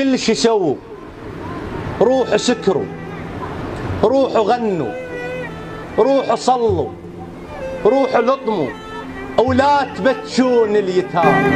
كل شي سووا، روحوا سكروا، روحوا غنوا، روحوا صلوا، روحوا لطموا، ولا تبتشون اليتامى.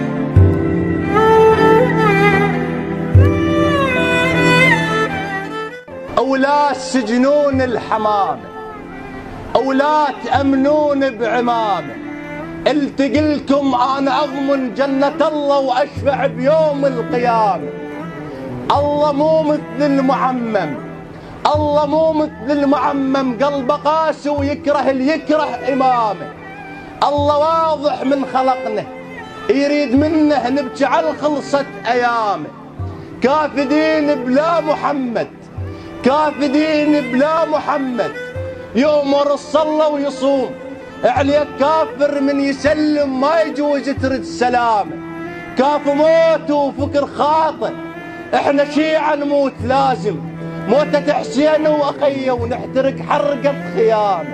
ولا تسجنون الحمامة، ولا تأمنون بعمامة. التقلكم انا اضمن جنة الله واشفع بيوم القيامة. الله مو مثل المعمم، الله مو مثل المعمم، قلبه قاسي ويكره اللي يكره امامه. الله واضح من خلقنا، يريد منه نبكي على خلصت ايامه. كافدين بلا محمد، كافدين بلا محمد، يؤمر الصلاة ويصوم، عليك كافر من يسلم ما يجوز ترد سلامه. كاف موت وفكر خاطئ، احنا شيعة نموت لازم، موتة حسين واخيه ونحترق حرقة خيامه.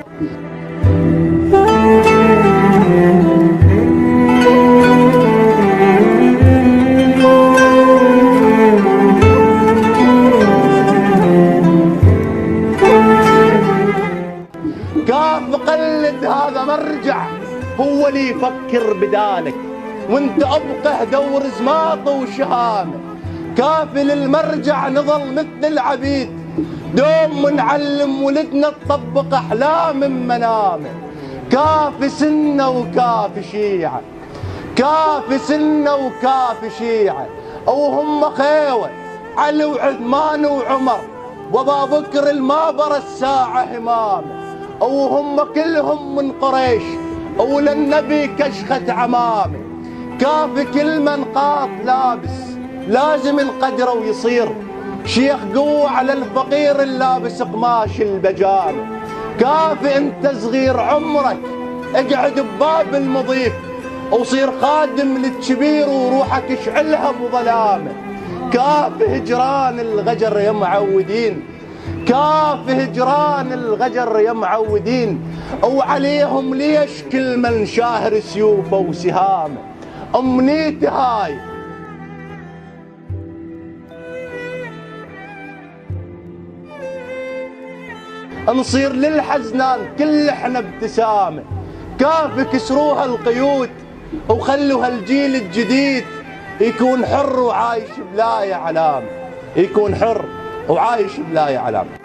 كاف قلد هذا مرجع هو اللي يفكر بدالك، وانت ابقه دور زماطه وشهامه. كافي للمرجع نظل مثل العبيد، دوم نعلم ولدنا تطبق احلام من منامه. كافي سنه وكافي شيعه، كافي سنه وكافي شيعه، وهم خيوه علي وعثمان وعمر وابا بكر المابر الساعه همامه. وهم كلهم من قريش وللنبي كشخة عمامه. كافي كل من قاط لابس لازم القدره ويصير شيخ قوة على الفقير اللابس قماش البجامه. كافي انت صغير عمرك اقعد بباب المضيف وصير خادم للكبير وروحك اشعلها بظلامه. كافي هجران الغجر يا معودين، كافي هجران الغجر يا معودين، وعليهم ليش كل من شاهر سيوفه وسهامه. امنيتي هاي نصير للحزنان كل احنا ابتسامه. كافي كسروها القيود وخلوا هالجيل الجديد يكون حر وعايش بلا علامه، يكون حر وعايش بلا علامه.